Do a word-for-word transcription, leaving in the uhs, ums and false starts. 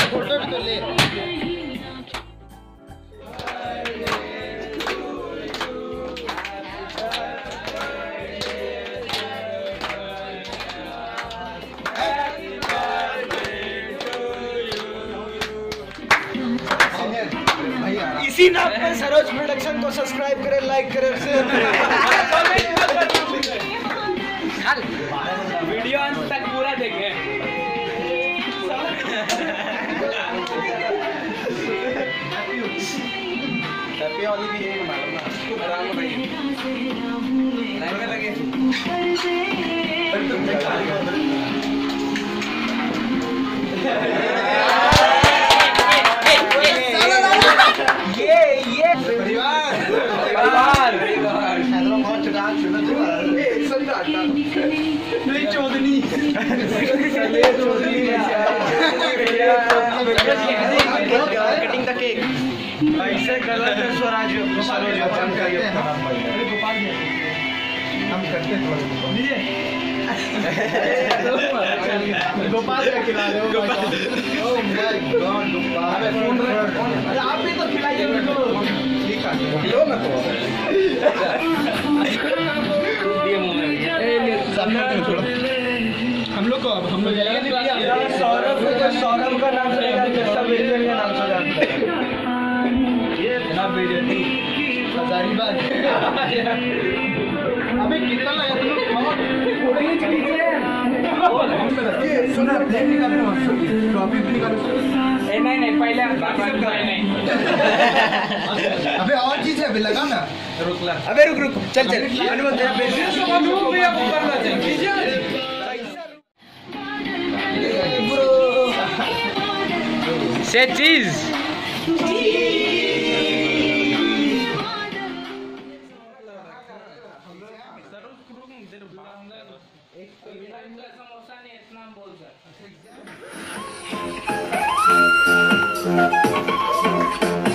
Photo भी तो ले। इसी नाम पे सरोज प्रोडक्शन को सब्सक्राइब करें, लाइक करें, शेयर करें। वीडियो अंत तक पूरा देखें। हैप्पी होली भी यही मालूम ना, आराम भाई लाइन में लगे। ये ये परिवार परिवार हैदराबाद बहुत चढ़ा चुना ए सही डाटा नहीं चौधरी ये चौधरी कटिंग द केक ऐसे गलत है स्वराज सरोज हम करते हैं गोपाल का खिला रहे हो Gopal. Oh my god Gopal अबे फोन अरे आप भी तो खिलाइए मुझको। ठीक है खिलो ना तो दिए मुंह में ए सामने में छोड़ो हम लोग को। अब हम लोग जाएंगे सौरभ को सौरभ का नाम से यार कैसा वीडियो का नाम से जानते हैं ये जनाब वीडियो हजारीबाग। अबे कितना लगा तुम लोग बहुत थोड़ी चली है ये सुना प्लेट निकालो टॉपिक भी निकालो। ए नहीं नहीं पहले बाकी सब नहीं नहीं। अबे और चीज है अबे लगा ना रुक ला। अबे रुक रुक चल चल अनुमत तेरा पेश सब भी अब करना चाहिए। से चीज समोसा नहीं इतना बोल कर।